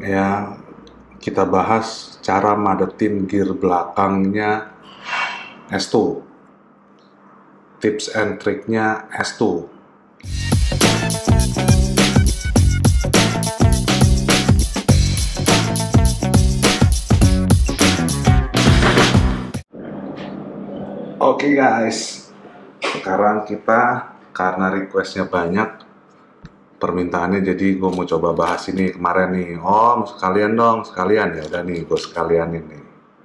Ya, kita bahas cara madetin gear belakangnya S2, tips and triknya S2. Oke guys, sekarang kita karena requestnya banyak, permintaannya, jadi gue mau coba bahas ini kemarin nih. Oh, sekalian dong, sekalian ya. Udah nih, gue sekalian ini.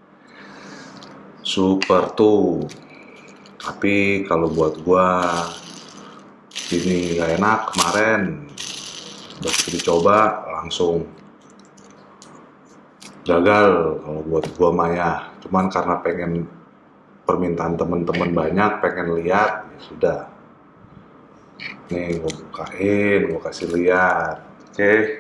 Super tuh. Tapi kalau buat gue ini gak enak kemarin. Begitu dicoba langsung gagal kalau buat gue Maya. Cuman karena pengen permintaan temen-temen banyak, pengen lihat, ya sudah. Nih gue bukain, gue kasih lihat. Oke.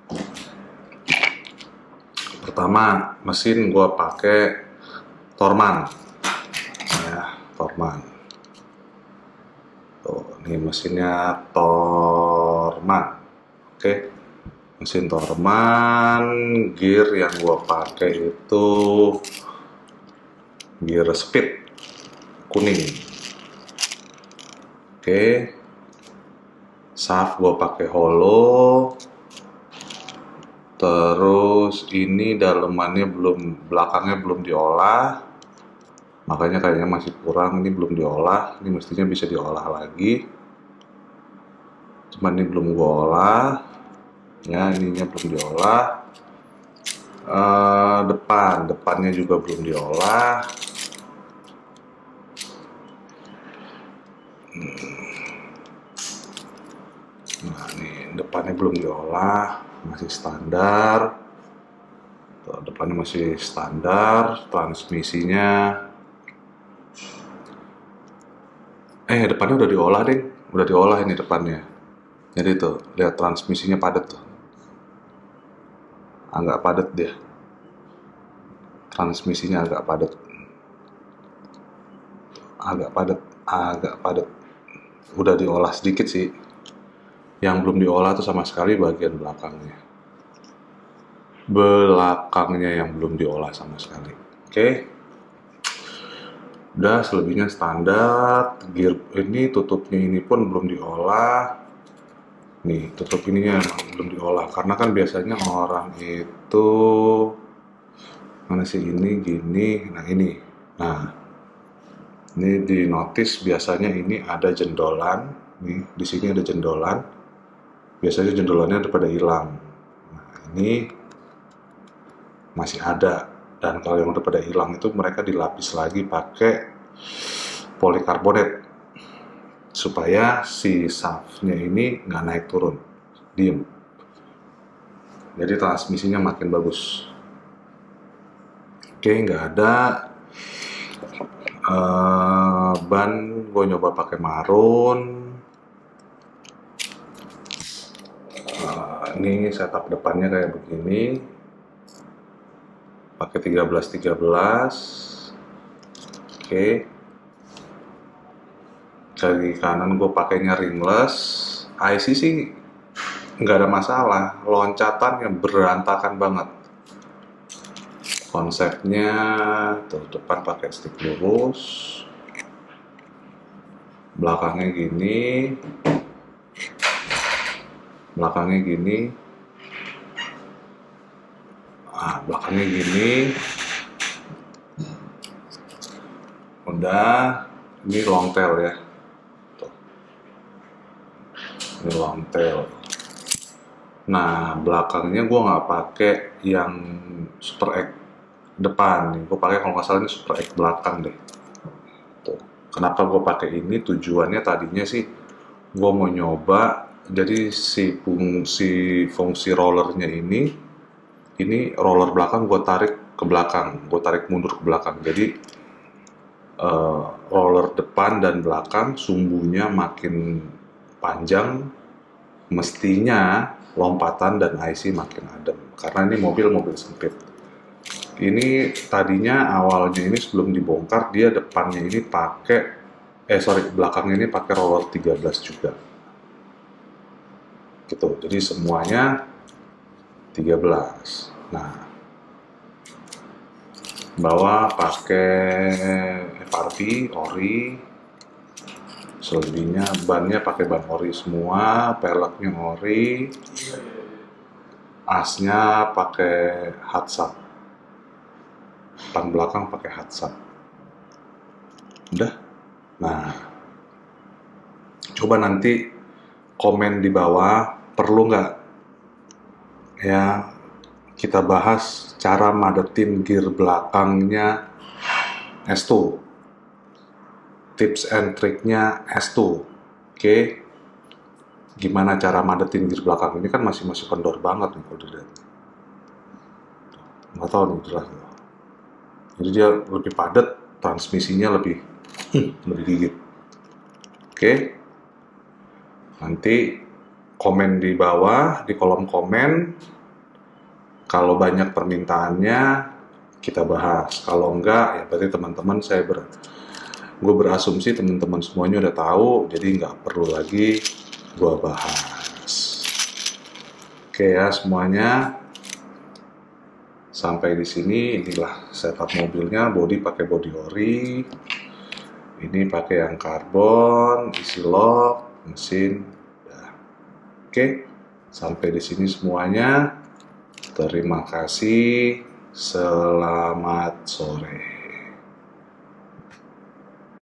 Pertama, mesin gue pakai Torman. Ya, Torman. Tuh, ini mesinnya Torman. Oke. Mesin Torman, gear yang gue pakai itu gear speed kuning. Oke. Shaft gue pakai hollow. Terus ini dalemannya belakangnya belum diolah, makanya kayaknya masih kurang. Ini belum diolah, ini mestinya bisa diolah lagi, cuman ini belum gue olah ya. Ininya belum diolah. Depannya juga belum diolah. Nah, ini depannya belum diolah, masih standar. Tuh, depannya masih standar. Transmisinya depannya udah diolah deh, udah diolah ini depannya. Jadi tuh lihat transmisinya padat tuh, agak padat dia, transmisinya agak padat, agak padat. Udah diolah sedikit sih. Yang belum diolah tuh sama sekali bagian belakangnya yang belum diolah sama sekali. Oke. Udah, selebihnya standar. Gear ini tutupnya ini pun belum diolah. Nih, tutup ininya emang belum diolah, karena kan biasanya orang itu mana sih ini gini. Nah, ini. Nah, ini di notice biasanya ini ada jendolan. Nih, di sini ada jendolan. Biasanya jendolannya udah pada hilang. Nah, ini masih ada. Dan kalau yang udah pada hilang itu mereka dilapis lagi pakai polikarbonat supaya si shaftnya ini nggak naik turun, diem. Jadi transmisinya makin bagus. Oke, nggak ada. Ban gue nyoba pakai marun. Ini setup depannya kayak begini, pakai 13-13. Oke. Kaki kanan gue pakainya ringless. IC sih nggak ada masalah, loncatan yang berantakan banget. Konsepnya tuh, depan pakai stick lurus, belakangnya gini, belakangnya gini, belakangnya gini. Udah, ini long tail ya. Tuh. Ini long tail. Nah, belakangnya gue nggak pakai yang Super X depan nih. Gue pakai, kalau nggak salah ini Super X belakang deh. Tuh. Kenapa gue pakai ini? Tujuannya tadinya sih gue mau nyoba. Jadi si fungsi rollernya ini roller belakang gue tarik ke belakang, gue tarik mundur ke belakang. Jadi roller depan dan belakang sumbunya makin panjang, mestinya lompatan dan IC makin adem. Karena ini mobil sempit. Ini tadinya awalnya ini sebelum dibongkar, dia depannya ini pakai belakangnya ini pakai roller 13 juga. Gitu. Jadi semuanya 13. Nah, bawah pakai FRP ori, selebihnya bannya pakai ban ori semua, peleknya ori, asnya pakai hatsap, ban belakang pakai hatsap. Udah. Nah, coba nanti komen di bawah, perlu nggak ya kita bahas cara madetin gear belakangnya S2, tips and triknya S2. Oke, gimana cara madetin gear belakang ini kan masih kendor banget nih kalau dilihat, nggak tahu nih jelas. Jadi dia lebih padat, transmisinya lebih gigit. Oke, nanti komen di bawah, di kolom komen. Kalau banyak permintaannya kita bahas. Kalau enggak, ya berarti teman-teman gue berasumsi teman-teman semuanya udah tahu, jadi nggak perlu lagi gue bahas. Oke ya semuanya. Sampai di sini, inilah setup mobilnya. Bodi pakai bodi ori. Ini pakai yang karbon, isi lock, mesin. Nah. Oke, sampai di sini semuanya. Terima kasih. Selamat sore.